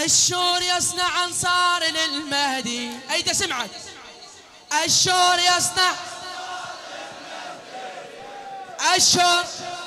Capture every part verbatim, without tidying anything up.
الشور يصنع انصار للمهدي. ايده سمعت. الشور يصنع الشور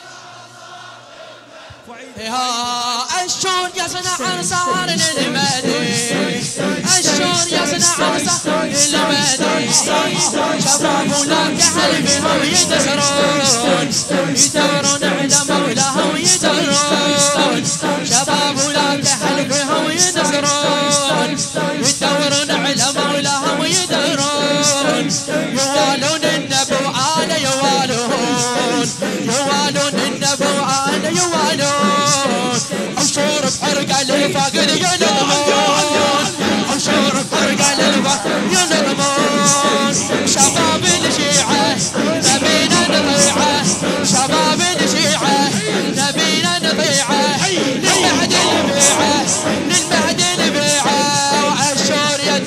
الشور يصنع انصار للمهدي. الشور يصنع انصار للمهدي. شباب ولاك حلفهم ينتصرون يدورون على مولاهم يدورون. شباب ولاك حلفهم ينتصرون يدورون على مولاهم يدورون. يوالون النبي وآله يوالون يوالون النبي وآله يوالون. انشور بحرقة للفاقد ينظمون انشور بحرقة للفاقد ينظمون. شباب الشيعة نبينا نطيعه شباب الشيعة نبينا نطيعه للمهدي البيعه للمهدي البيعه. والشور يد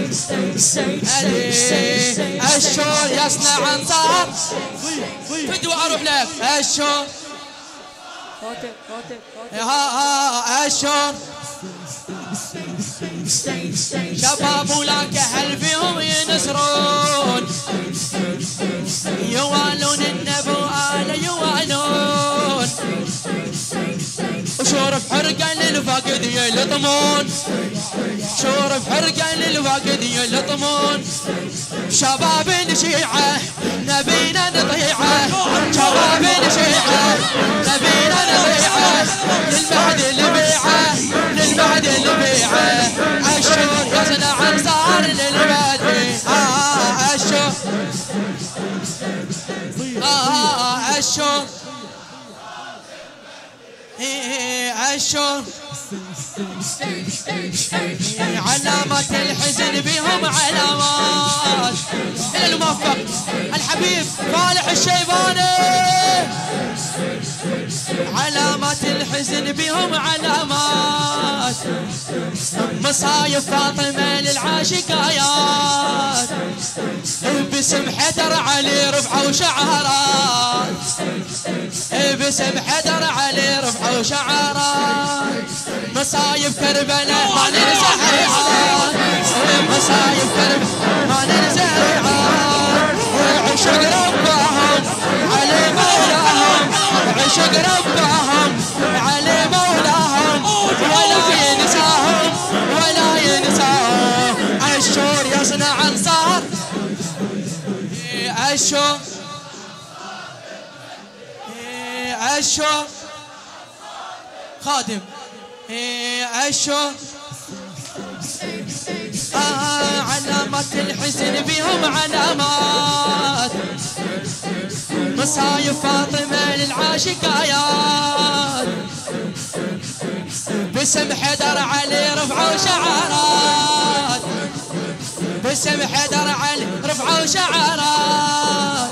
الشور يصنع انصار. فدوى اروح لك. الشور ها ها الشور شباب ولاك هل فيهم ينصرون يوالون النبي وآله يوالون. وشور بحرقة للفاقد يلطمون شور بحرقة للفاقد يلطمون. شباب الشيعة نبينا نطيعه شباب الشيعة نبينا نطيعه للمهدي البيعه للمهدي البيعه. الشور يصنع انصار للمهدي. آه الشور آه الشور الشور علامات الحزن بهم علامات. إلى الموفق الحبيب فالح الشيباني. علامات الحزن بهم علامات. مصايب فاطمة للعاشقايات. باسم حيدر علي رفعوا شعارات. باسم حيدر علي رفعوا شعارات. مصايب كربلاء ما ننسى حيحات. مصايب كربلاء ما ننسى حيحات. عشق ربهم علي مولاهم عشق ربهم علي مولاهم ولا ينساهم ولا ينساهم. الشور يصنع انصار الشور الشور خادم الشور. آه علامات الحزن بهم علامات. مصايب فاطمة للعاشقايات. باسم حيدر علي رفعوا شعارات. باسم حيدر علي رفعوا شعارات.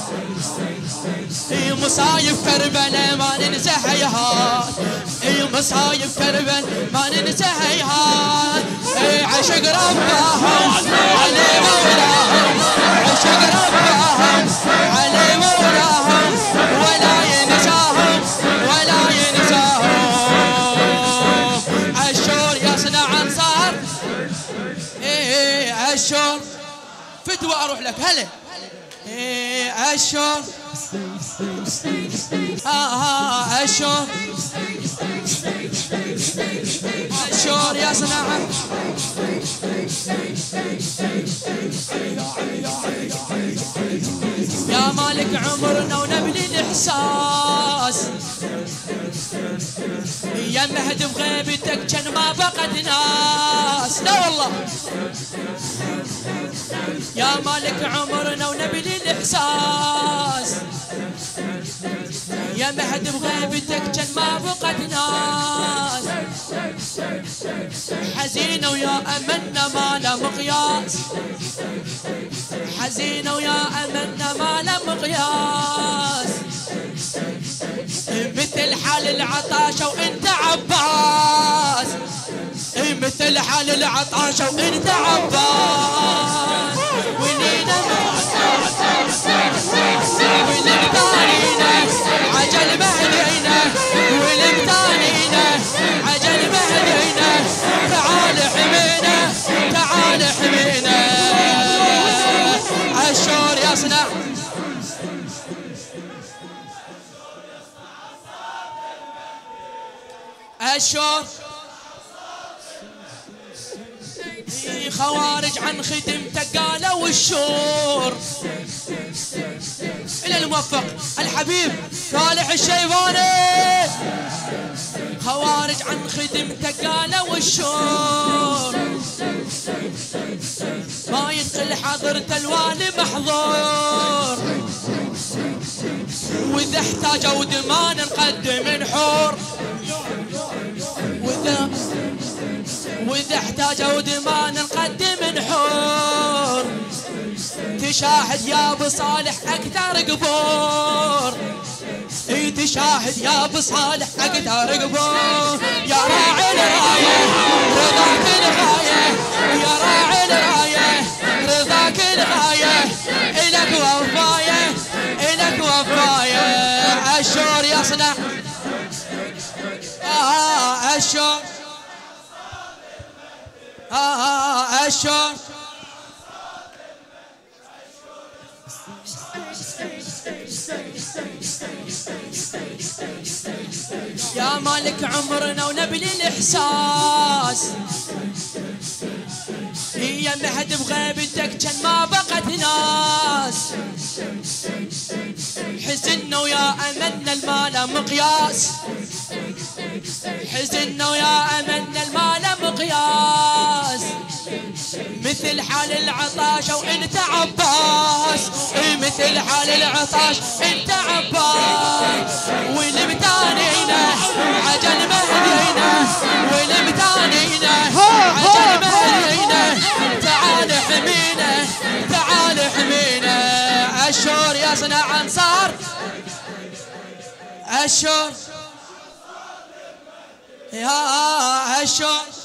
مصايب كربلاء ما ننسى هيهات. مصايب كربلاء ما ننسى هيهات. عشق ربهم علي مولاهم عشق ربهم علي مولاهم ولا ينساهم ولا ينساهم. الشور يصنع انصار. ايه الشور فدوى اروح لك. هلا ايه الشور آه الشور الشور يصنع. يا مالك عمرنا ونبني الاحساس. يا مهد بغيبتك كان ما بقت ناس. لا والله يا مالك عمرنا ونبني الاحساس. يا مهد بغيبتك كان ما بقت ناس. حزينة ويا أمنا ما له مقياس. حزينة ويا أمنا ما له مقياس. مثل حال العطاشة وانت عباس. مثل حال العطاشة وانت عباس. ولينا ولمتانينا عجل مهدينا ولمتانينا عجل مهدينا. أشور خوارج عن خدمتك قالوا الشور. إلى الموفق الحبيب صالح الشيباني. خوارج عن خدمتك قالوا الشور. ما يدخل حضرة الوالي محظور. وإذا احتاجوا دمان نقدم نحور. وإذا وإذا احتاجوا دمان نقدم نحور. تشاهد يا ابو صالح اكثر قبور. اي تشاهد يا ابو صالح اكثر قبور. يا راعي الرايه رضاك الغايه. يا راعي الرايه رضاك الغايه. الك وفايه الك وفايه. الشور يصنع آه الشور آه الشور. يا مالك عمرنا ونبلي الإحساس. يا مهد بغيبتك كان ما بقت ناس. حزننا ويا أمنا المال مقياس. حزننا ويا أمنا المال مقياس. مثل حال العطاش وانت عباس. مثل حال العطاش انت عباس. والمتانينا عجل مهدينا. والمتانينا عجل مهدينا. تعال حمينا تعال حمينا. الشور يصنع انصار. الشور يا الشور